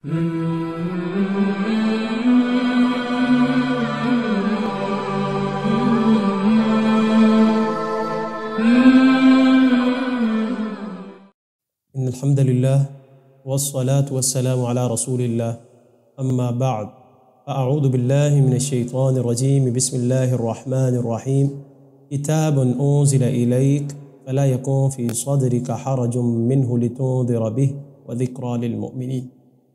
ان الحمد لله والصلاة والسلام على رسول الله اما بعد فاعوذ بالله من الشيطان الرجيم بسم الله الرحمن الرحيم كتاب انزل اليك فلا يكن في صدرك حرج منه لتنذر به وذكرى للمؤمنين۔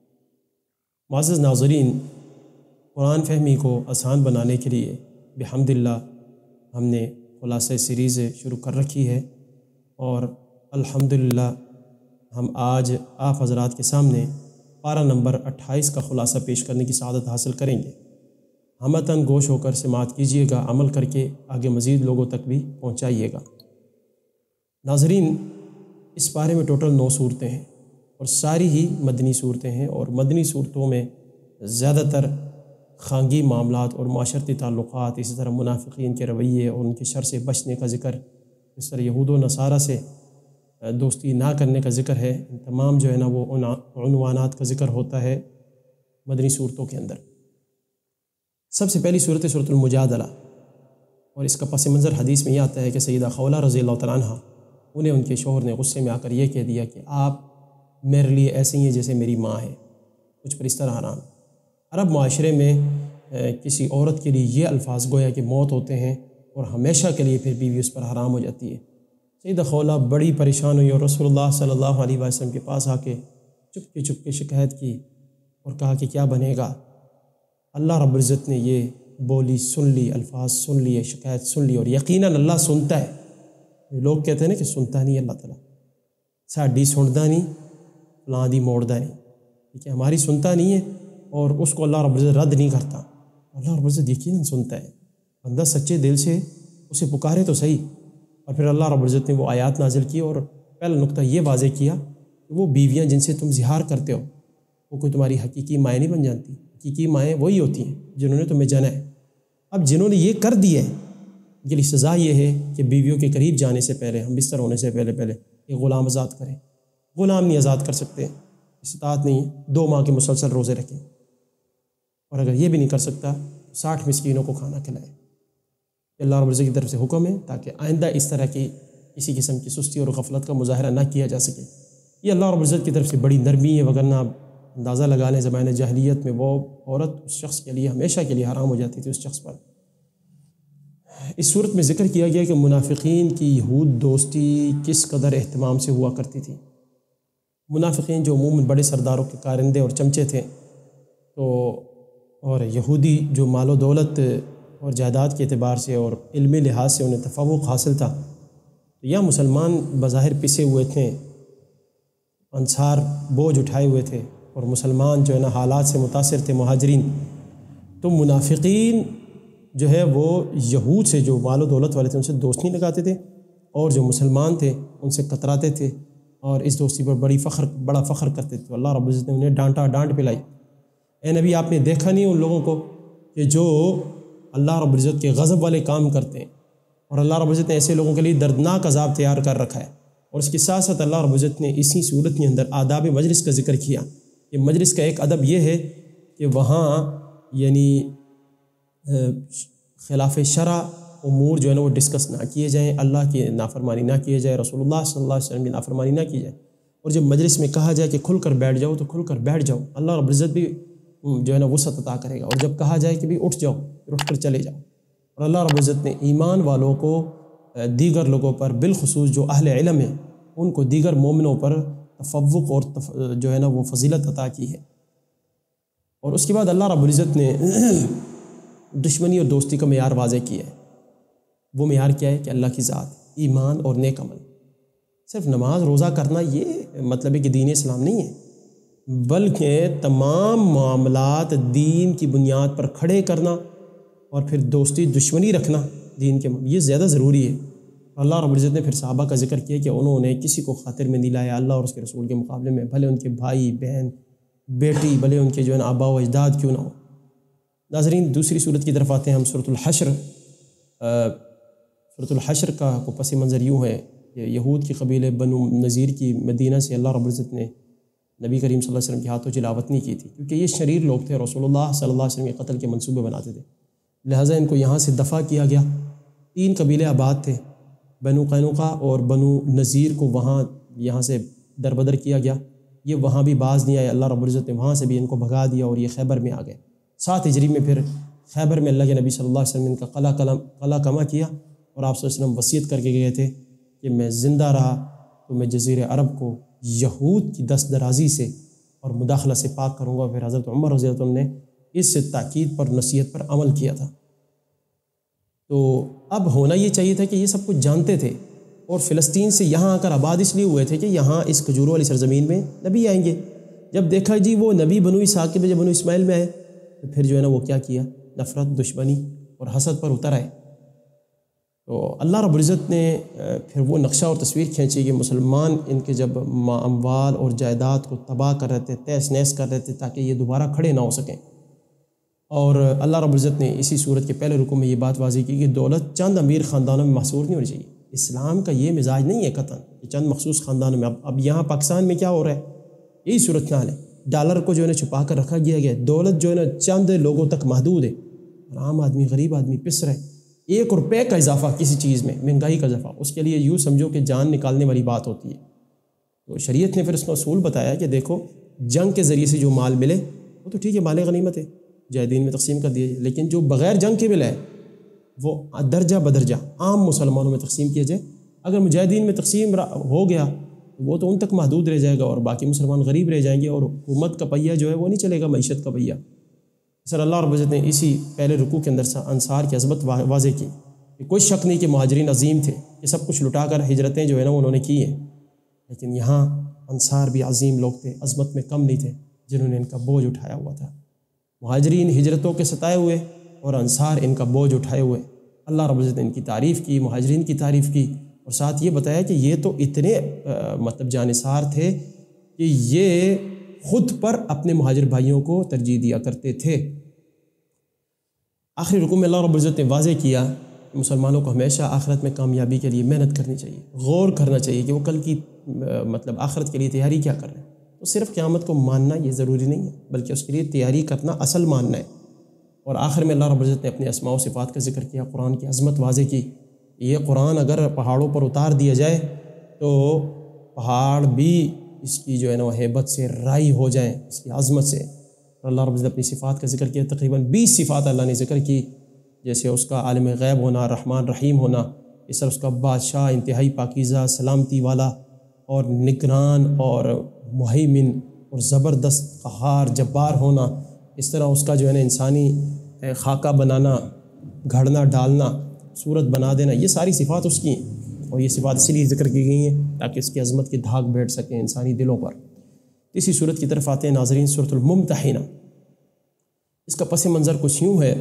معزز ناظرین، قرآن فہمی کو آسان بنانے کے لیے بحمد اللہ ہم نے خلاصہ سیریز شروع کر رکھی ہے، اور الحمدللہ ہم آج آپ حضرات کے سامنے پارہ نمبر 28 کا خلاصہ پیش کرنے کی سعادت حاصل کریں گے۔ ہمتاً گوش ہو کر سماعت کیجیے گا، عمل کر کے آگے مزید لوگوں تک بھی پہنچائیے گا۔ ناظرین، اس پارے میں ٹوٹل 9 صورتیں ہیں، اور ساری ہی مدنی صورتیں ہیں، اور مدنی صورتوں میں زیادہ تر خانگی معاملات اور معاشرتی تعلقات، اسی طرح منافقین کے رویے اور ان کے شر سے بچنے کا ذکر، اس طرح یہود و نصارہ سے دوستی نہ کرنے کا ذکر ہے۔ ان تمام جو ہے نا وہ عنوانات کا ذکر ہوتا ہے مدنی صورتوں کے اندر۔ سب سے پہلی صورت المجادلہ، اور اس کا پس منظر حدیث میں یہ آتا ہے کہ سیدہ خولہ رضی اللہ تعالیٰ عنہ، انہیں ان کے شوہر نے غصے میں آ کر یہ کہہ دیا کہ آپ میرے لیے ایسے ہی ہیں جیسے میری ماں ہے، کچھ پر اس طرح حرام۔ عرب معاشرے میں کسی عورت کے لیے یہ الفاظ گویا کہ موت ہوتے ہیں، اور ہمیشہ کے لیے پھر بیوی اس پر حرام ہو جاتی ہے۔ سیدہ خولہ بڑی پریشان ہوئی اور رسول اللہ صلی اللہ علیہ وسلم کے پاس آ کے چپ کے شکایت کی اور کہا کہ کیا بنے گا۔ اللہ رب العزت نے یہ بولی سن لی، الفاظ سن لیے، شکایت سن لی، اور یقیناً اللہ سنتا ہے۔ لوگ کہتے ہیں نا کہ سنتا نہیں اللہ تعالیٰ، ساڈی سنتا نہیں، فلاں دی موڑدا نہیں، ٹھیک ہے، ہماری سنتا نہیں ہے، اور اس کو اللہ رب العزت رد نہیں کرتا۔ اللہ رب العزت یقیناً سنتا ہے، بندہ سچے دل سے اسے پکارے تو صحیح۔ اور پھر اللہ رب العزت نے وہ آیات نازل کی، اور پہلا نقطہ یہ واضح کیا کہ وہ بیویاں جن سے تم زہار کرتے ہو وہ کوئی تمہاری حقیقی مائیں نہیں بن جانتی۔ حقیقی مائیں وہی ہوتی ہیں جنہوں نے تمہیں جانا ہے۔ اب جنہوں نے یہ کر دیا ہے، یہ لیے سزا یہ ہے کہ بیویوں کے قریب جانے سے پہلے، ہم بستر ہونے سے پہلے ایک غلام آزاد کریں۔ غلام نہیں آزاد کر سکتے، استطاعت نہیں ہے، 2 ماہ کے مسلسل روزے رکھیں، اور اگر یہ بھی نہیں کر سکتا 60 مسکینوں کو کھانا کھلائیں۔ اللہ رب العزت کی طرف سے حکم ہے تاکہ آئندہ اس طرح کی کسی قسم کی سستی اور غفلت کا مظاہرہ نہ کیا جا سکے۔ یہ اللہ رب العزت کی طرف سے بڑی نرمی ہے، وگرنہ آپ اندازہ لگا لیں زمانہ جاہلیت میں وہ عورت اس شخص کے لیے ہمیشہ کے لیے حرام ہو جاتی تھی اس شخص پر۔ اس صورت میں ذکر کیا گیا کہ منافقین کی یہود دوستی کس قدر اہتمام سے ہوا کرتی تھی۔ منافقین جو عموماً بڑے سرداروں کے کارندے اور چمچے تھے، اور یہودی جو مال و دولت اور جائیداد کے اعتبار سے اور علمی لحاظ سے انہیں تفوق حاصل تھا، تو یا مسلمان بظاہر پسے ہوئے تھے، انصار بوجھ اٹھائے ہوئے تھے، اور مسلمان جو ہے نا حالات سے متاثر تھے، مہاجرین۔ تو منافقین جو ہے وہ یہود سے جو مال و دولت والے تھے ان سے دوست نہیں لگاتے تھے، اور جو مسلمان تھے ان سے کتراتے تھے، اور اس دوستی پر بڑا فخر کرتے تھے۔ تو اللہ رب العزت نے انہیں ڈانٹ پلائی۔ اے نبی، آپ نے دیکھا نہیں ان لوگوں کو کہ جو اللہ رب العزت کے غضب والے کام کرتے ہیں، اور اللہ رب العزت نے ایسے لوگوں کے لیے دردناک عذاب تیار کر رکھا ہے۔ اور اس کے ساتھ ساتھ اللہ رب العزت نے اسی صورت کے اندر آداب مجلس کا ذکر کیا کہ مجلس کا ایک ادب یہ ہے کہ وہاں یعنی خلاف شرع امور جو ہے نا وہ ڈسکس نہ کیے جائیں، اللہ کی نافرمانی نہ کیے جائے، رسول اللہ صلی اللہ علیہ وسلم کی نافرمانی نہ کی جائے، اور جب مجلس میں کہا جائے کہ کھل کر بیٹھ جاؤ تو کھل کر بیٹھ جاؤ، اللہ رب العزت بھی جو ہے نا وسعت عطا کرے گا۔ اور جب کہا جائے کہ بھی اٹھ جاؤ، پھر اٹھ کر چلے جاؤ۔ اور اللہ رب العزت نے ایمان والوں کو دیگر لوگوں پر، بالخصوص جو اہل علم ہیں ان کو دیگر مومنوں پر تفوق اور جو ہے نا وہ فضیلت عطا کی ہے۔ اور اس کے بعد اللہ رب العزت نے دشمنی اور دوستی کا معیار واضح کیا ہے۔ وہ معیار کیا ہے کہ اللہ کی ذات، ایمان اور نیک عمل۔ صرف نماز روزہ کرنا یہ مطلب ہے کہ دین اسلام نہیں ہے، بلکہ تمام معاملات دین کی بنیاد پر کھڑے کرنا، اور پھر دوستی دشمنی رکھنا دین کے، یہ زیادہ ضروری ہے۔ اللہ رب العزت نے پھر صحابہ کا ذکر کیا کہ انہوں نے کسی کو خاطر میں نہیں لایا اللہ اور اس کے رسول کے مقابلے میں، بھلے ان کے بھائی بہن بیٹی، بھلے ان کے جو ہے نا آبا و اجداد کیوں نہ ہو۔ ناظرین، دوسری صورت کی طرف آتے ہیں ہم۔ سورۃ الحشر کا کو پس منظر یوں ہے کہ یہود کی قبیلے بنو نذیر کی مدینہ سے اللہ رب العزت نے نبی کریم صلی اللہ علیہ وسلم کے ہاتھوں تلاوت نہیں کی تھی، کیونکہ یہ شریر لوگ تھے، رسول اللہ صلی اللہ علیہ وسلم کے قتل کے منصوبے بناتے تھے، لہٰذا ان کو یہاں سے دفع کیا گیا۔ 3 قبیلے آباد تھے، بنو قینقاع اور بنو نذیر کو وہاں یہاں سے دربدر کیا گیا، یہ وہاں بھی باز نہیں آئے، اللہ رب العزت نے وہاں سے بھی ان کو بھگا دیا اور یہ خیبر میں آ گئے۔ 7 ہجری میں پھر خیبر میں اللہ کے نبی صلی اللہ علیہ وسلم نے ان کا قلعہ کما کیا، اور آپ صلی اللہ علیہ وسلم وصیت کر کے گئے تھے کہ میں زندہ رہا تو میں جزیرہ عرب کو یہود کی دست درازی سے اور مداخلہ سے پاک کروں گا۔ پھر حضرت عمر رضی اللہ عنہ نے اس تاکید پر، نصیحت پر عمل کیا تھا۔ تو اب ہونا یہ چاہیے تھا کہ یہ سب کچھ جانتے تھے، اور فلسطین سے یہاں آ کر آباد اس لیے ہوئے تھے کہ یہاں اس کھجوروں والی سرزمین میں نبی آئیں گے۔ جب دیکھا جی وہ نبی بنو اسحاق کے بجائے بنو اسماعیل میں آئے، تو پھر جو ہے نا وہ کیا کیا، نفرت، دشمنی اور حسد پر اتر آئے۔ تو اللہ رب العزت نے پھر وہ نقشہ اور تصویر کھینچی کہ مسلمان ان کے جب اموال اور جائیداد کو تباہ کر رہے تھے، تہس نہس کر رہے تھے، تاکہ یہ دوبارہ کھڑے نہ ہو سکیں۔ اور اللہ رب العزت نے اسی صورت کے پہلے رکوع میں یہ بات واضح کی کہ دولت چند امیر خاندانوں میں محصور نہیں ہونی چاہیے۔ اسلام کا یہ مزاج نہیں ہے قطعاً کہ چند مخصوص خاندانوں میں۔ اب یہاں پاکستان میں کیا ہو رہا ہے، یہی صورت حال ہے، ڈالر کو جو ہے نا چھپا کر رکھا گیا، دولت جو ہے نا چند لوگوں تک محدود ہے، اور عام آدمی، غریب آدمی پس رہے۔ 1 روپے کا اضافہ کسی چیز میں، مہنگائی کا اضافہ، اس کے لیے یوں سمجھو کہ جان نکالنے والی بات ہوتی ہے۔ تو شریعت نے پھر اس کا اصول بتایا کہ دیکھو جنگ کے ذریعے سے جو مال ملے وہ تو ٹھیک ہے، مال غنیمت ہے، مجاہدین میں تقسیم کر دیا جائے، لیکن جو بغیر جنگ کے ملا ہے وہ درجہ بدرجہ عام مسلمانوں میں تقسیم کیا جائے۔ اگر مجاہدین میں تقسیم ہو گیا وہ تو ان تک محدود رہ جائے گا، اور باقی مسلمان غریب رہ جائیں گے، اور حکومت کا پہیہ جو ہے وہ نہیں چلے گا، معیشت کا پہیہ۔ سر اللہ رب العزت نے اسی پہلے رکوع کے اندر انصار کی عظمت واضح کی کہ کوئی شک نہیں کہ مہاجرین عظیم تھے، کہ سب کچھ لٹا کر ہجرتیں جو ہے نا انہوں نے کی ہیں، لیکن یہاں انصار بھی عظیم لوگ تھے، عظمت میں کم نہیں تھے، جنہوں نے ان کا بوجھ اٹھایا ہوا تھا۔ مہاجرین ہجرتوں کے ستائے ہوئے اور انصار ان کا بوجھ اٹھائے ہوئے۔ اللہ رب العزت نے ان کی تعریف کی، مہاجرین کی تعریف کی، اور ساتھ یہ بتایا کہ یہ تو اتنے جانثار تھے کہ یہ خود پر اپنے مہاجر بھائیوں کو ترجیح دیا کرتے تھے۔ آخری رکوع میں اللہ رب العزت نے واضح کیا کہ مسلمانوں کو ہمیشہ آخرت میں کامیابی کے لیے محنت کرنی چاہیے، غور کرنا چاہیے کہ وہ کل کی آخرت کے لیے تیاری کیا کر رہے ہیں۔ تو صرف قیامت کو ماننا یہ ضروری نہیں ہے، بلکہ اس کے لیے تیاری کرنا اصل ماننا ہے۔ اور آخر میں اللہ رب العزت نے اپنے اسماء و صفات کا ذکر کیا، قرآن کی عظمت واضح کی۔ یہ قرآن اگر پہاڑوں پر اتار دیا جائے تو پہاڑ بھی اس کی جو ہے نا وہ ہیبت سے رائی ہو جائیں، اس کی عظمت سے۔ اللہ رب العزت اپنی صفات کا ذکر کیا، تقریباً 20 صفات اللہ نے ذکر کی، جیسے اس کا عالم غیب ہونا، رحمان رحیم ہونا، اس طرح اس کا بادشاہ، انتہائی پاکیزہ، سلامتی والا اور نگران اور مہیمن اور زبردست قہار جبار ہونا، اس طرح اس کا جو ہے نا انسانی خاکہ بنانا، گھڑنا ڈالنا، صورت بنا دینا، یہ ساری صفات اس کی ہیں، اور یہ صفات اسی لیے ذکر کی گئی ہیں تاکہ اس کی عظمت کی دھاک بیٹھ سکیں انسانی دلوں پر۔ اسی صورت کی طرف آتے ہیں ناظرین، سورۃ الممتحنہ۔ اس کا پس منظر کچھ یوں ہے،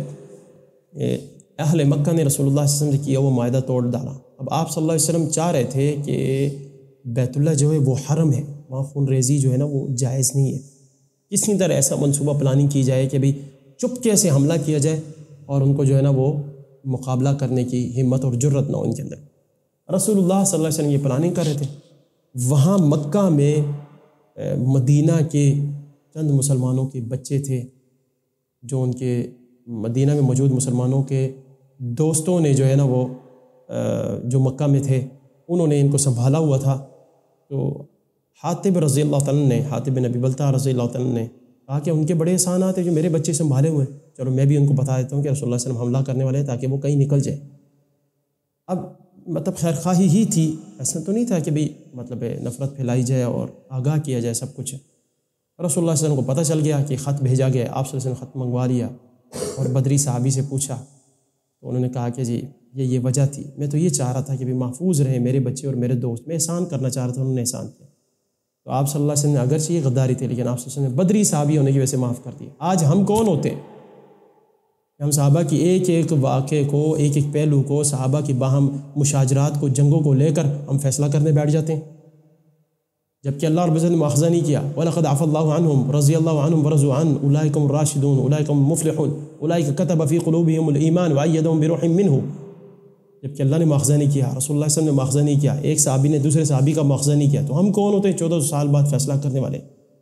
اہل مکہ نے رسول اللہ صلی اللہ علیہ وسلم سے کیا وہ معاہدہ توڑ ڈالا۔ اب آپ صلی اللہ علیہ وسلم چاہ رہے تھے کہ بیت اللہ جو ہے وہ حرم ہے، وہاں خون ریزی جو ہے نا وہ جائز نہیں ہے، کسی طرح ایسا منصوبہ پلاننگ کی جائے کہ بھئی چپکے سے حملہ کیا جائے اور ان کو جو ہے نا وہ مقابلہ کرنے کی ہمت اور جرت نہ ہو ان کے اندر۔ رسول اللہ صلی اللہ علیہ وسلم یہ پلاننگ کر رہے تھے۔ وہاں مکہ میں مدینہ کے چند مسلمانوں کے بچے تھے، جو ان کے مدینہ میں موجود مسلمانوں کے دوستوں نے جو ہے نا وہ جو مکہ میں تھے انہوں نے ان کو سنبھالا ہوا تھا۔ تو حاطب رضی اللہ تعالیٰ نے، حاطب بن ابی بلتع رضی اللہ تعالیٰ نے کہا کہ ان کے بڑے احسانات ہیں جو میرے بچے سنبھالے ہوئے ہیں، چلو میں بھی ان کو بتا دیتا ہوں کہ رسول اللہ صلی اللہ علیہ وسلم حملہ کرنے والے ہیں تاکہ وہ کہیں نکل جائے۔ اب خیر خواہی ہی تھی، ایسا تو نہیں تھا کہ بھئی نفرت پھیلائی جائے اور آگاہ کیا جائے سب کچھ۔ رسول اللہ صلی اللہ علیہ وسلم کو پتہ چل گیا کہ خط بھیجا گیا، آپ صلی اللہ علیہ وسلم نے خط منگوا لیا اور بدری صحابی سے پوچھا تو انہوں نے کہا کہ جی یہ وجہ تھی، میں تو یہ چاہ رہا تھا کہ بھی محفوظ رہیں میرے بچے اور میرے دوست، میں احسان کرنا چاہ رہا تھا، انہوں نے احسان کیا۔ تو آپ صلی اللہ علیہ وسلم نے اگرچہ یہ غداری تھی لیکن آپ صلی اللہ علیہ وسلم نے بدری صحابی ہونے کی وجہ سے معاف کر دیا۔ آج ہم کون ہوتے ہیں؟ ہم صحابہ کی ایک ایک واقعے کو، ایک ایک پہلو کو، صحابہ کی باہم مشاجرات کو، جنگوں کو لے کر ہم فیصلہ کرنے بیٹھ جاتے ہیں، جبکہ اللہ رب العزت نے مواخذہ نہیں کیا۔ وَلَقَدْ عَفَا اللَّهُ عَنْهُمْ رَضِيَ اللَّهُ عَنْهُمْ وَرَضُوا عَنْهُ أُولَٰئِكَ هُمُ الرَّاشِدُونَ أُولَٰئِكَ هُمُ الْمُفْلِحُونَ أُولَٰئِكَ كَتَبَ فِي قُلُوبِهِمُ الْإِيمَانَ وَأَيَّدَهُم بِرُوحٍ مِّنْهُ، جبکہ اللہ نے مواخذہ نہیں کیا، رسول اللہ صلی اللہ علیہ وسلم نے مواخذہ نہیں کیا، ایک صحابی نے دوسرے صحابی کا مواخذہ نہیں کیا، تو ہم کون ہوتے ہیں 1400 سال بعد فیصلہ کرنے والے؟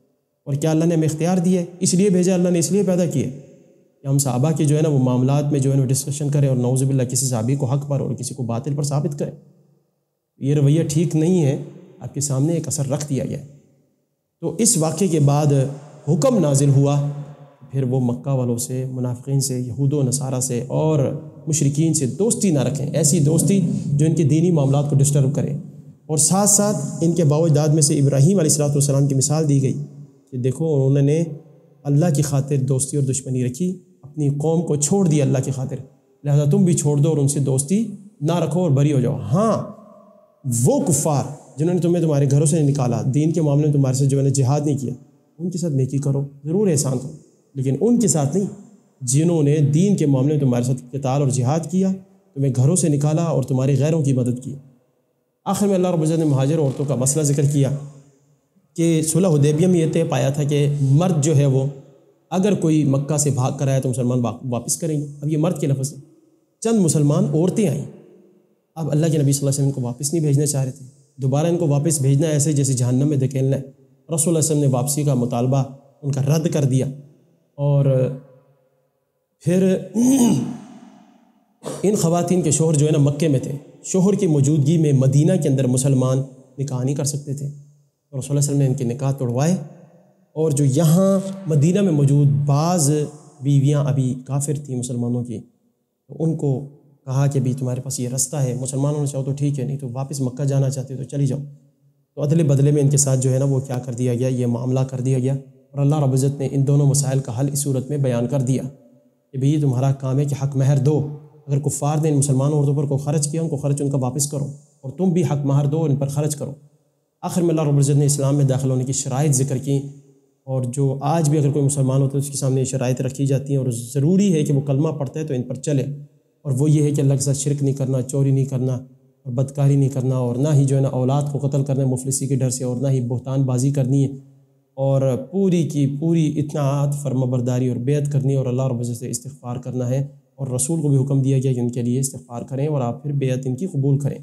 اور کیا اللہ نے ہمیں اختیار دیا ہے؟ اس لیے بھیجا اللہ نے، اس لیے پیدا کیے کہ ہم صحابہ کے جو ہے نا وہ معاملات میں جو ہے نا ڈسکشن کریں اور نعوذ باللہ کسی صحابی کو حق پر اور کسی کو باطل پر ثابت کریں۔ یہ رویہ ٹھیک نہیں ہے، آپ کے سامنے ایک اثر رکھ دیا گیا ہے۔ تو اس واقعے کے بعد حکم نازل ہوا، پھر وہ مکہ والوں سے، منافقین سے، یہود و نصارہ سے اور مشرکین سے دوستی نہ رکھیں، ایسی دوستی جو ان کے دینی معاملات کو ڈسٹرب کرے۔ اور ساتھ ساتھ ان کے باوجداد میں سے ابراہیم علیہ السلام کی مثال دی گئی کہ دیکھو انہوں نے اللہ کی خاطر دوستی اور دشمنی رکھی، اپنی قوم کو چھوڑ دیا اللہ کی خاطر، لہذا تم بھی چھوڑ دو اور ان سے دوستی نہ رکھو اور بری ہو جاؤ۔ ہاں، وہ کفار جنہوں نے تمہیں تمہارے گھروں سے نکالا، دین کے معاملے میں تمہارے سے جو ہے نا جہاد نہیں کیا، ان کے ساتھ نیکی کرو، ضرور احسان کرو، لیکن ان کے ساتھ نہیں جنہوں نے دین کے معاملے میں تمہارے ساتھ قتال اور جہاد کیا، تمہیں گھروں سے نکالا اور تمہارے غیروں کی مدد کی۔ آخر میں اللہ رب العزت نے مہاجر عورتوں کا مسئلہ ذکر کیا کہ صلح حدیبیہ میں یہ طے پایا تھا کہ مرد جو ہے وہ اگر کوئی مکہ سے بھاگ کر آیا تو مسلمان واپس کریں گے۔ اب یہ مرد کے لفظ ہے، چند مسلمان عورتیں آئیں، اب اللہ کے نبی صلی اللہ علیہ وسلم کو واپس نہیں بھیجنا چاہ رہے تھے، دوبارہ ان کو واپس بھیجنا ایسے جیسے جہنم میں دھکیلنا ہے۔ رسول اللہ صلی اللہ علیہ وسلم نے واپسی کا مطالبہ ان کا رد کر دیا، اور پھر ان خواتین کے شوہر جو ہے نا مکے میں تھے، شوہر کی موجودگی میں مدینہ کے اندر مسلمان نکاح نہیں کر سکتے تھے، اور رسول اللہ علیہ وسلم نے ان کے نکاح توڑوائے، اور جو یہاں مدینہ میں موجود بعض بیویاں ابھی کافر تھیں مسلمانوں کی، تو ان کو کہا کہ بھی تمہارے پاس یہ رستہ ہے، مسلمانوں نے چاہو تو ٹھیک ہے، نہیں تو واپس مکہ جانا چاہتے تو چلی جاؤ۔ تو عدل بدلے میں ان کے ساتھ جو ہے نا وہ کیا کر دیا گیا، یہ معاملہ کر دیا گیا، اور اللہ رب العزت نے ان دونوں مسائل کا حل اس صورت میں بیان کر دیا کہ بھئی تمہارا کام ہے کہ حق مہر دو، اگر کفار نے ان مسلمان عورتوں پر کو خرچ کیا، ان کو خرچ ان کا واپس کرو، اور تم بھی حق مہر دو اور ان پر خرچ کرو۔ آخر میں اللہ رب العزت نے اسلام میں داخل ہونے کی شرائط ذکر کی، اور جو آج بھی اگر کوئی مسلمان ہوتا ہے اس کے سامنے یہ شرائط رکھی جاتی ہیں، اور ضروری ہے کہ وہ کلمہ پڑھتا ہے تو ان پر چلے، اور وہ یہ ہے کہ اللہ کے ساتھ شرک نہیں کرنا، چوری نہیں کرنا، اور بدکاری نہیں کرنا، اور نہ ہی جو ہے نا اولاد کو قتل کرنا مفلسی کے ڈر سے، اور نہ ہی بہتان بازی کرنی ہے، اور پوری کی پوری اطاعت فرما برداری اور بیعت کرنی ہے، اور اللہ رب العزت سے استغفار کرنا ہے، اور رسول کو بھی حکم دیا گیا کہ ان کے لیے استغفار کریں اور آپ پھر بیعت ان کی قبول کریں۔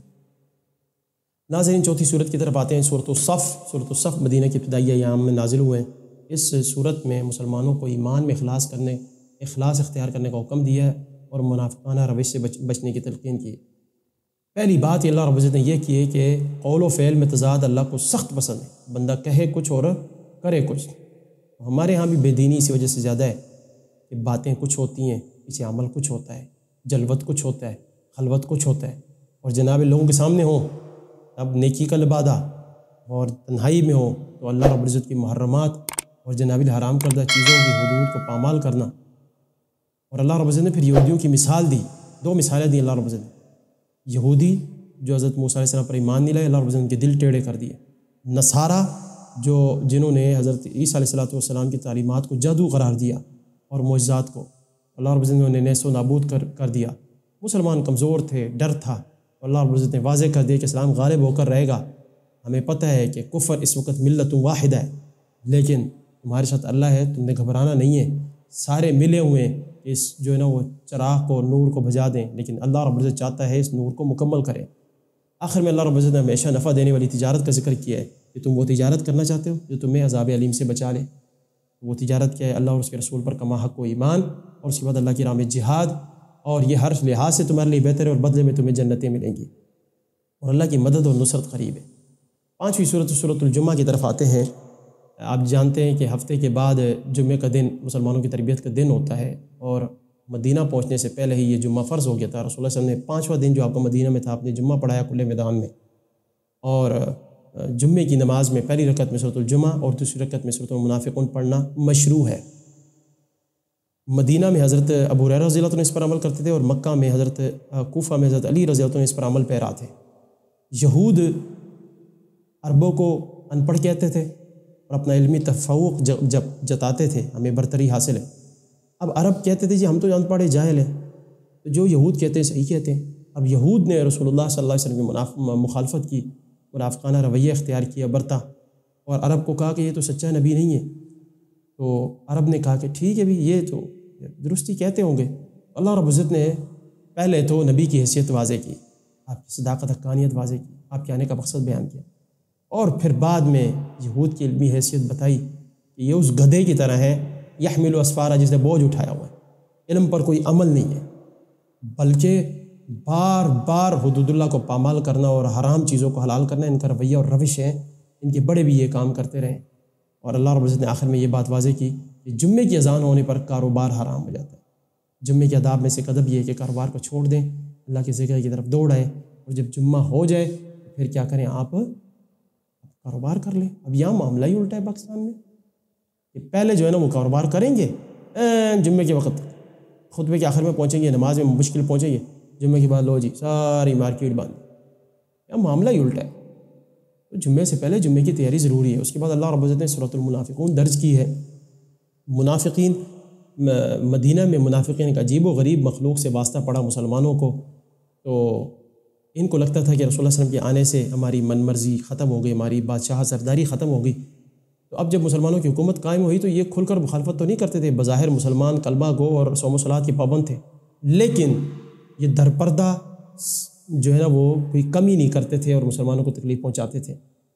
ناظرین، چوتھی صورت کی طرف آتے ہیں، سورۃ الصف۔ سورۃ الصف مدینہ کی ابتدائی ایام میں نازل ہوئے ہیں۔ اس صورت میں مسلمانوں کو ایمان میں اخلاص اختیار کرنے کا حکم دیا ہے، اور منافقانہ روش سے بچنے کی تلقین کی۔ پہلی بات یہ اللہ رب العزت نے یہ کی ہے کہ قول و فعل میں تضاد اللہ کو سخت پسند ہے، بندہ کہے کچھ اور کرے کچھ۔ ہمارے ہاں بھی بے دینی اسی وجہ سے زیادہ ہے کہ باتیں کچھ ہوتی ہیں، پیچھے عمل کچھ ہوتا ہے، جلوت کچھ ہوتا ہے، خلوت کچھ ہوتا ہے، اور جناب لوگوں کے سامنے ہوں اب نیکی کا لبادہ، اور تنہائی میں ہو تو اللہ رب العزت کی محرمات اور جناب حرام کردہ چیزوں کی حدود کو پامال کرنا۔ اور اللہ رب العزت نے پھر یہودیوں کی مثال دی، دو مثالیں دی اللہ رب العزت نے۔ یہودی جو حضرت موسیٰ علیہ السلام پر ایمان نہیں لائے، اللہ رب العزت نے ان کے دل ٹیڑھے کر دیے۔ نصارہ جنہوں نے حضرت عیسیٰ علیہ السلام کی تعلیمات کو جادو قرار دیا اور معجزات کو، اللہ رب العزت نے انہیں نیست و نابود کر دیا۔ مسلمان کمزور تھے، ڈر تھا، اللہ رب العزت نے واضح کر دیا کہ اسلام غالب ہو کر رہے گا۔ ہمیں پتہ ہے کہ کفر اس وقت ملت واحد ہے، لیکن تمہارے ساتھ اللہ ہے، تم نے گھبرانا نہیں ہے، سارے ملے ہوئے ہیں اس جو ہے نا وہ چراغ کو، نور کو بجھا دیں، لیکن اللہ رب العزت چاہتا ہے اس نور کو مکمل کرے۔ آخر میں اللہ رب العزت نے ہمیشہ نفع دینے والی تجارت کا ذکر کیا ہے کہ تم وہ تجارت کرنا چاہتے ہو جو تمہیں عذاب علیم سے بچا لے۔ وہ تجارت کیا ہے؟ اللہ اور اس کے رسول پر کما حق و ایمان، اور اس کے بعد اللہ کی راہ میں جہاد، اور یہ ہر لحاظ سے تمہارے لیے بہتر ہے، اور بدلے میں تمہیں جنتیں ملیں گی، اور اللہ کی مدد اور نصرت قریب ہے۔ پانچویں سورۃ الجمعہ کی طرف آتے ہیں۔ آپ جانتے ہیں کہ ہفتے کے بعد جمعے کا دن مسلمانوں کی تربیت کا دن ہوتا ہے، اور مدینہ پہنچنے سے پہلے ہی یہ جمعہ فرض ہو گیا تھا۔ رسول اللہ صلی اللہ علیہ وسلم نے 5واں دن جو آپ کو مدینہ میں تھا، آپ نے جمعہ پڑھایا کھلے میدان میں، اور جمعے کی نماز میں پہلی رکعت میں سورۃ الجمعہ اور دوسری رکعت میں سورۃ المنافقون پڑھنا مشروع ہے۔ مدینہ میں حضرت ابو ہریرہ رضی اللہ عنہ اس پر عمل کرتے تھے، اور مکہ میں کوفہ میں حضرت علی رضی اللہ عنہ اس پر عمل پیرا تھے۔ یہود عربوں کو ان پڑھ کہتے تھے اور اپنا علمی تفوق جب جتاتے تھے، ہمیں برتری حاصل ہے۔ اب عرب کہتے تھے جی ہم تو ان پڑھے جاہل ہیں، تو جو یہود کہتے ہیں صحیح کہتے ہیں۔ اب یہود نے رسول اللہ صلی اللہ علیہ وسلم کی مخالفت کی، منافقانہ رویہ اختیار کیا، برتا، اور عرب کو کہا کہ یہ تو سچا نبی نہیں ہے۔ تو عرب نے کہا کہ ٹھیک ہے بھی، یہ تو درستی کہتے ہوں گے۔ اللہ رب العزت نے پہلے تو نبی کی حیثیت واضح کی، آپ کی صداقت حقانیت واضح کی، آپ کے آنے کا مقصد بیان کیا، اور پھر بعد میں یہود کی علمی حیثیت بتائی کہ یہ اس گدھے کی طرح ہے یحمل اسفارا، جس نے بوجھ اٹھایا ہوا ہے، علم پر کوئی عمل نہیں ہے، بلکہ بار بار حدود اللہ کو پامال کرنا اور حرام چیزوں کو حلال کرنا ان کا رویہ اور روش ہے۔ ان کے بڑے بھی یہ کام کرتے رہے، اور اللہ رب العزت نے آخر میں یہ بات واضح کی کہ جمعے کی اذان ہونے پر کاروبار حرام ہو جاتا ہے۔ جمعے کے آداب میں سے ایک ادب یہ ہے کہ کاروبار کو چھوڑ دیں، اللہ کے ذکر کی طرف دوڑ آئے، اور جب جمعہ ہو جائے پھر کیا کریں، آپ کاروبار کر لیں۔ اب یہاں معاملہ ہی الٹا ہے پاکستان میں کہ پہلے جو ہے نا وہ کاروبار کریں گے، جمعے کے وقت خطبے کے آخر میں پہنچیں گے، نماز میں مشکل پہنچیں گے، جمعے کے بعد لو جی ساری مارکیٹ بند۔ یا معاملہ ہی الٹا ہے۔ تو جمعے سے پہلے جمعے کی تیاری ضروری ہے۔ اس کے بعد اللہ رب العزت نے سورۃ المنافقون درج کی ہے۔ منافقین، مدینہ میں منافقین ایک عجیب و غریب مخلوق سے واسطہ پڑا مسلمانوں کو، تو ان کو لگتا تھا کہ رسول اللہ صلی اللہ علیہ وسلم کے آنے سے ہماری من مرضی ختم ہو گئی، ہماری بادشاہ سرداری ختم ہو گئی۔ تو اب جب مسلمانوں کی حکومت قائم ہوئی تو یہ کھل کر مخالفت تو نہیں کرتے تھے، بظاہر مسلمان کلمہ گو اور صوم و صلات کے پابند تھے، لیکن یہ درپردہ جو ہے نا وہ کوئی کمی نہیں کرتے تھے اور مسلمانوں کو تکلیف پہنچاتے تھے۔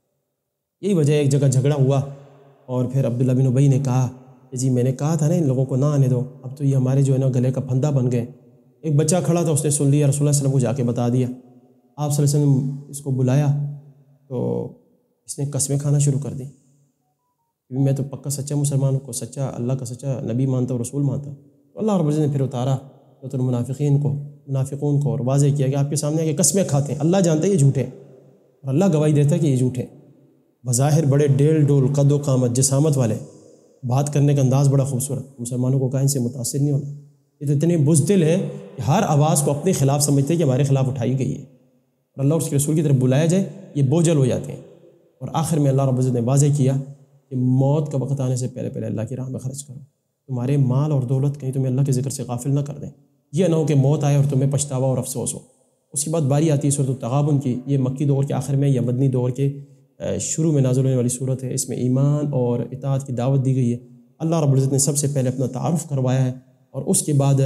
یہی وجہ ایک جگہ جھگڑا ہوا، اور پھر عبداللہ بن ابی نے کہا کہ جی میں نے کہا تھا نا ان لوگوں کو نہ آنے دو، اب تو یہ ہمارے جو ہے نا گلے کا پھندا بن گئے۔ ایک بچہ کھڑا تھا، اس نے سن لیا، رسول اللہ صلی اللہ علیہ وسلم کو جا کے بتا دیا۔ آپ صلی اللہ علیہ وسلم اس کو بلایا تو اس نے قسمیں کھانا شروع کر دی، میں تو پکا سچا مسلمان کو، سچا اللہ کا سچا نبی مانتا ہوں، رسول مانتا ہوں۔ تو اللہ رب العزت نے پھر اتارا تو منافقون کو اور واضح کیا کہ آپ کے سامنے کہ قسمیں کھاتے ہیں، اللہ جانتا ہے یہ جھوٹے ہیں، اور اللہ گواہی دیتا ہے کہ یہ جھوٹے ہیں۔ بظاہر بڑے ڈیل ڈول قد و قامت جسامت والے، بات کرنے کا انداز بڑا خوبصورت، مسلمانوں کو کہیں ان سے متاثر نہیں ہونا۔ یہ تو اتنے بزدل ہیں کہ ہر آواز کو اپنے خلاف سمجھتے ہیں کہ ہمارے خلاف اٹھائی گئی ہے، اور اللہ اور اس کے رسول کی طرف بلایا جائے یہ بوجھل ہو جاتے ہیں۔ اور آخر میں اللہ رب العزت نے واضح کیا کہ موت کا وقت آنے سے پہلے پہلے اللہ کی راہ میں خرچ کرو، تمہارے مال اور دولت کہیں تمہیں اللہ کے ذکر سے غافل نہ کر دیں، یہ نہ ہو کہ موت آئے اور تمہیں پچھتاوا اور افسوس ہو۔ اس کے بعد باری آتی ہے سورۃ التغابن کی، یہ مکی دور کے آخر میں یا مدنی دور کے شروع میں نازل ہونے والی صورت ہے۔ اس میں ایمان اور اطاعت کی دعوت دی گئی ہے۔ اللہ رب العزت نے سب سے پہلے اپنا تعارف کروایا ہے، اور اس کے بعد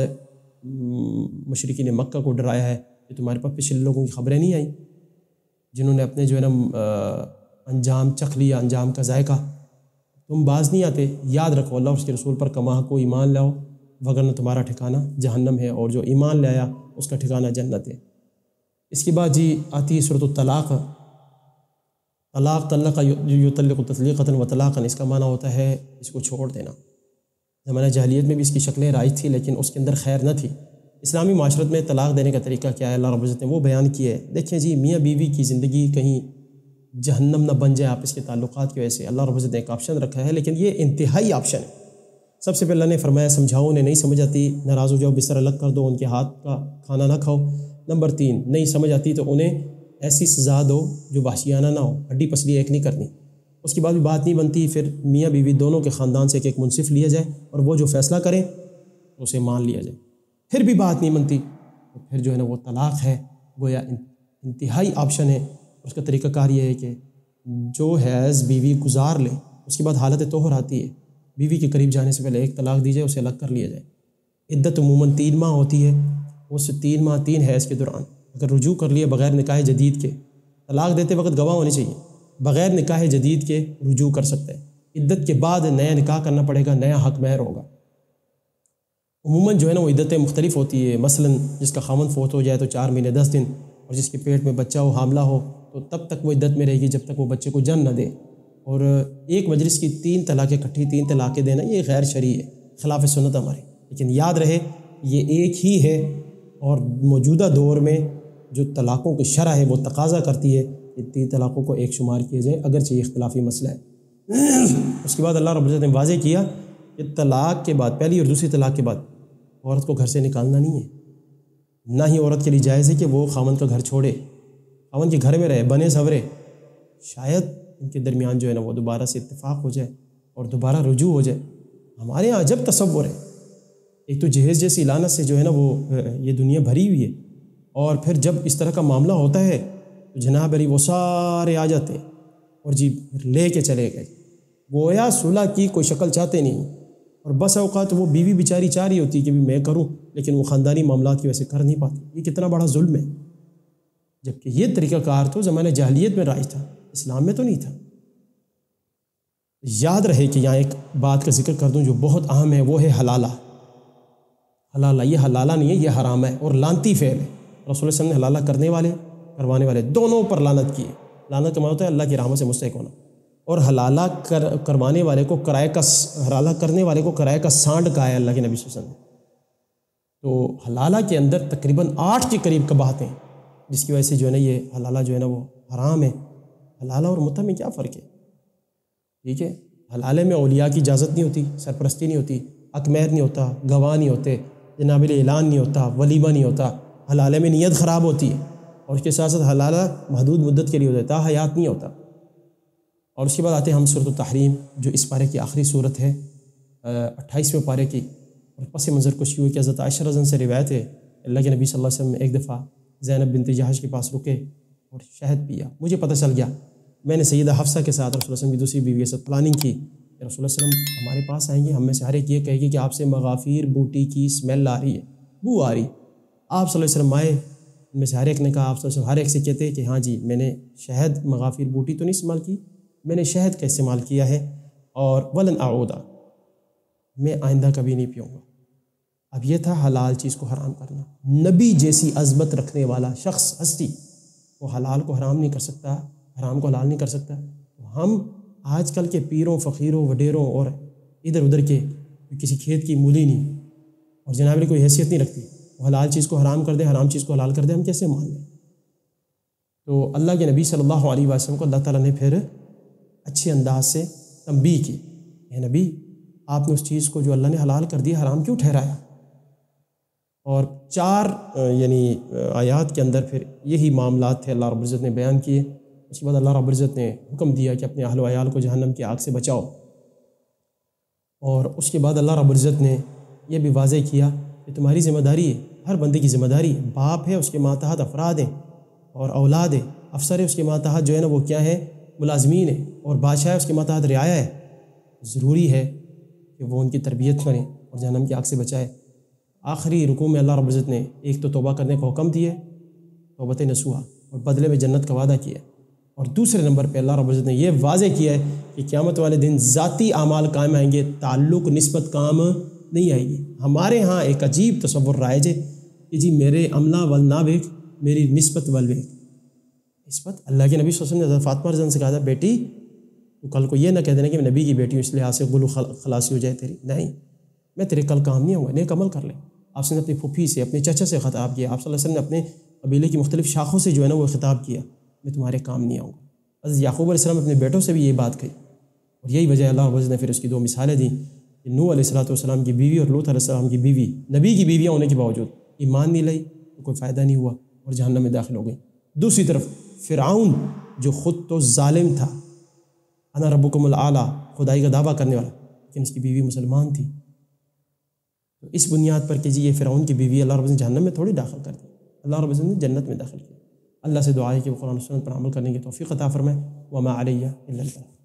مشرکین مکہ کو ڈرایا ہے کہ تمہارے پاس پچھلے لوگوں کی خبریں نہیں آئیں جنہوں نے اپنے جو ہے نا انجام چکھ لیا، انجام کا ذائقہ، تم باز نہیں آتے، یاد رکھو اللہ اور اس کے رسول پر کما کو ایمان لاؤ، وگرنہ تمہارا ٹھکانہ جہنم ہے، اور جو ایمان لایا اس کا ٹھکانہ جنت ہے۔ اس کے بعد جی آتی ہے سورۃ الطلاق۔ طلاق طلق یطلق تطلیقۃ و طلاقا، اس کا معنی ہوتا ہے اس کو چھوڑ دینا۔ زمانہ جاہلیت میں بھی اس کی شکلیں رائج تھی، لیکن اس کے اندر خیر نہ تھی۔ اسلامی معاشرت میں طلاق دینے کا طریقہ کیا ہے، اللہ رب العزت نے وہ بیان کیا ہے۔ دیکھیں جی، میاں بیوی کی زندگی کہیں جہنم نہ بن جائے آپس کے تعلقات کی وجہ سے، اللہ رب العزت نے ایک آپشن رکھا ہے، لیکن یہ انتہائی آپشن ہے۔ سب سے پہلے اللہ نے فرمایا سمجھاؤ، انہیں نہیں سمجھ آتی ناراض ہو جاؤ، بستر الگ کر دو، ان کے ہاتھ کا کھانا نہ کھاؤ۔ نمبر 3، نہیں سمجھ آتی تو انہیں ایسی سزا دو جو وحشیانہ نہ ہو، ہڈی پسلی ایک نہیں کرنی۔ اس کے بعد بھی بات نہیں بنتی، پھر میاں بیوی دونوں کے خاندان سے ایک منصف لیا جائے، اور وہ جو فیصلہ کریں اسے مان لیا جائے۔ پھر بھی بات نہیں بنتی تو پھر جو ہے نا وہ طلاق ہے، گویا انتہائی آپشن ہے۔ اس کا طریقہ کار یہ ہے کہ جو حیض بیوی گزار لے، اس کے بعد حالت طہر آتی ہے، بیوی کے قریب جانے سے پہلے ایک طلاق دی جائے، اسے الگ کر لیا جائے۔ عدت عموماً 3 ماہ ہوتی ہے، اس 3 ماہ 3 حیض کے دوران اگر رجوع کر لیے بغیر نکاح جدید کے، طلاق دیتے وقت گواہ ہونے چاہیے، بغیر نکاح جدید کے رجوع کر سکتے ہیں۔ عدت کے بعد نیا نکاح کرنا پڑے گا، نیا حق مہر ہوگا۔ عموماً جو ہے نا وہ عدتیں مختلف ہوتی ہے، مثلاً جس کا خاوند فوت ہو جائے تو 4 مہینے 10 دن، اور جس کے پیٹ میں بچہ ہو، حاملہ ہو، تو تب تک وہ عدت میں رہے گی جب تک وہ بچے کو جنم نہ دے۔ اور ایک مجلس کی 3 طلاقیں اکٹھی 3 طلاقیں دینا یہ غیر شرعی ہے، خلاف سنت ہماری۔ لیکن یاد رہے یہ ایک ہی ہے، اور موجودہ دور میں جو طلاقوں کی شرح ہے وہ تقاضا کرتی ہے کہ 3 طلاقوں کو ایک شمار کیا جائے، اگرچہ یہ اختلافی مسئلہ ہے۔ اس کے بعد اللہ رب العزت نے واضح کیا کہ طلاق کے بعد، پہلی اور دوسری طلاق کے بعد عورت کو گھر سے نکالنا نہیں ہے، نہ ہی عورت کے لیے جائز ہے کہ وہ خاوند کا گھر چھوڑے، خاوند کے گھر میں رہے، بنے سورے، شاید ان کے درمیان جو ہے نا وہ دوبارہ سے اتفاق ہو جائے اور دوبارہ رجوع ہو جائے۔ ہمارے یہاں عجب تصور ہے، ایک تو جہیز جیسی لعنت سے جو ہے نا وہ یہ دنیا بھری ہوئی ہے، اور پھر جب اس طرح کا معاملہ ہوتا ہے تو جناب علی وہ سارے آ جاتے ہیں اور جی پھر لے کے چلے گئے، گویا صلح کی کوئی شکل چاہتے نہیں، اور بس اوقات وہ بیوی بیچاری چاہ رہی ہوتی کہ بھی میں کروں، لیکن وہ خاندانی معاملات کی وجہ سے کر نہیں پاتی۔ یہ کتنا بڑا ظلم ہے، جبکہ یہ طریقہ کار تو زمانہ جاہلیت میں رائج تھا، اسلام میں تو نہیں تھا۔ یاد رہے کہ یہاں ایک بات کا ذکر کر دوں جو بہت اہم ہے، وہ ہے حلالہ۔ حلالہ، یہ حلالہ نہیں ہے، یہ حرام ہے اور لعنتی فعل ہے۔ رسول اللہ صلی اللہ علیہ وسلم نے حلالہ کرنے والے، کروانے والے دونوں پر لعنت کی ہے۔ لعنت کا معنی ہوتا ہے اللہ کی رحمت سے مستحق ہونا، اور حلالہ کروانے والے کو کرائے کا، حلالہ کرنے والے کو کرائے کا سانڈ کہا ہے اللہ کے نبی صلی اللہ علیہ وسلم نے۔ تو حلالہ کے اندر تقریباً 8 کے قریب قباحتیں ہیں، جس کی وجہ سے جو ہے نا یہ حلالہ جو ہے نا وہ حرام ہے۔ حلالہ اور متع میں کیا فرق ہے؟ ٹھیک ہے، حلالے میں اولیاء کی اجازت نہیں ہوتی، سرپرستی نہیں ہوتی، اکمیر نہیں ہوتا، گواہ نہیں ہوتے، جناب اعلان نہیں ہوتا، ولیمہ نہیں ہوتا۔ حلالے میں نیت خراب ہوتی ہے، اور اس کے ساتھ ساتھ حلالہ محدود مدت کے لیے ہوتا ہے، حیات نہیں ہوتا۔ اور اس کے بعد آتے ہیں ہم سورۃ التحریم، جو اس پارے کی آخری صورت ہے، 28ویں پارے کی۔ اور پس منظر کچھ یوں ہے کہ حضرت عائشہ رضی اللہ عنہا سے روایت ہے، اللہ کے نبی صلی اللہ علیہ وسلم ایک دفعہ زینب بنت جہش کے پاس رکے اور شہد پیا۔ مجھے پتہ چل گیا، میں نے سیدہ حفصہ کے ساتھ رسول اللہ صلی اللہ علیہ وسلم کی دوسری بیوی کے ساتھ پلاننگ کی کہ رسول اللہ صلی اللہ علیہ وسلم ہمارے پاس آئیں گے، ہم میں سے ہر ایک یہ کہے گی کہ آپ سے مغافیر بوٹی کی اسمیل آ رہی ہے، بو آ رہی۔ آپ صلی اللہ علیہ وسلم آئے، ان میں سے ہر ایک نے کہا، آپ صلی اللہ علیہ وسلم ہر ایک سے کہتے کہ ہاں جی، میں نے شہد مغافیر بوٹی تو نہیں استعمال کی، میں نے شہد کا استعمال کیا ہے، اور ولن اعودا، میں آئندہ کبھی نہیں پیوں گا۔ اب یہ تھا حلال چیز کو حرام کرنا۔ نبی جیسی عظمت رکھنے والا شخص، ہستی، وہ حلال کو حرام نہیں کر سکتا، حرام کو حلال نہیں کر سکتا۔ ہم آج کل کے پیروں، فقیروں، وڈیروں اور ادھر ادھر کے کسی کھیت کی مولی نہیں، اور جناب نے کوئی حیثیت نہیں رکھتی، وہ حلال چیز کو حرام کر دے، حرام چیز کو حلال کر دے، ہم کیسے مان لیں؟ تو اللہ کے نبی صلی اللہ علیہ وسلم کو اللہ تعالیٰ نے پھر اچھے انداز سے تنبیہ کی، اے نبی، آپ نے اس چیز کو جو اللہ نے حلال کر دیا حرام کیوں ٹھہرایا؟ اور 4 آیات کے اندر پھر یہی معاملات تھے اللہ رب العزت نے بیان کیے۔ اس کے بعد اللہ رب العزت نے حکم دیا کہ اپنے اہل و عیال کو جہنم کی آگ سے بچاؤ، اور اس کے بعد اللہ رب العزت نے یہ بھی واضح کیا کہ تمہاری ذمہ داری ہے، ہر بندے کی ذمہ داری ہے، باپ ہے، اس کے ماتحت افراد ہیں، اور اولاد ہے، افسر ہے، اس کے ماتحت جو ہے نا وہ کیا ہے، ملازمین ہے، اور بادشاہ ہے، اس کے ماتحت رعایا ہے۔ ضروری ہے کہ وہ ان کی تربیت کریں اور جہنم کی آگ سے بچائے۔ آخری رکوع میں اللہ رب العزت نے ایک تو توبہ کرنے کا حکم دیے، توبۃ نصوحہ، اور بدلے میں جنت کا وعدہ کیا، اور دوسرے نمبر پہ اللہ رب العزت نے یہ واضح کیا ہے کہ قیامت والے دن ذاتی اعمال کام آئیں گے، تعلق نسبت کام نہیں آئے گی۔ ہمارے ہاں ایک عجیب تصور رائج ہے کہ جی میرے عملہ ول نہ بیک، میری نسبت ول بیک۔ نسبت اللہ کے نبی صلی اللہ علیہ وسلم نے فاطمہ رضی اللہ عنہا سے کہا تھا، بیٹی تو کل کو یہ نہ کہہ دینا کہ میں نبی کی بیٹی ہوں اس لحاظ سے غلو خلاصی ہو جائے تیری، نہیں، میں تیرے کل کام نہیں ہوں گا، نیک عمل کر لے۔ آپ نے اپنی پھوپھی سے، اپنے چچا سے خطاب کیا، آپ صلی اللہ علیہ وسلم نے اپنے قبیلے کی مختلف شاخوں سے جو ہے نا وہ خطاب کیا، میں تمہارے کام نہیں آؤں گا۔ حضرت یعقوب علیہ السلام اپنے بیٹوں سے بھی یہ بات کہی، اور یہی وجہ اللہ رب العزت نے پھر اس کی 2 مثالیں دیں کہ نوح علیہ السلام کی بیوی اور لوط علیہ السلام کی بیوی، نبی کی بیویاں ہونے کے باوجود ایمان نہیں لائی تو کوئی فائدہ نہیں ہوا اور جہنم میں داخل ہو گئی۔ دوسری طرف فرعون جو خود تو ظالم تھا، انا ربکم الاعلیٰ، خدائی کا دعویٰ کرنے والا، لیکن اس کی بیوی مسلمان تھی۔ تو اس بنیاد پر کہ جی یہ فرعون کی بیوی اللہ رب العزت نے جہنم میں تھوڑی داخل کر دی، اللہ رب العزت نے جنت میں داخل کیا۔ اللہ سے دعا ہے کہ وہ قرآن و سنت پر عمل کرنے کی توفیق عطا فرمائے۔ وما علیہ الا البلاغ۔